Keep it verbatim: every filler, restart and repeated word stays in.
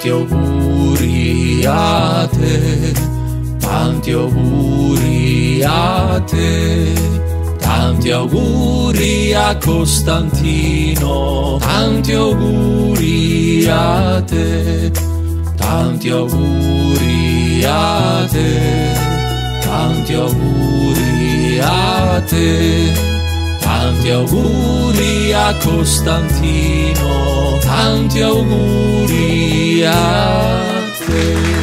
tanti auguri a te, tanti auguri a te, tanti auguri a Costantino, tanti auguri a te, tanti auguri a te, tanti auguri a te, tanti auguri a Costantino, tanti auguri a te.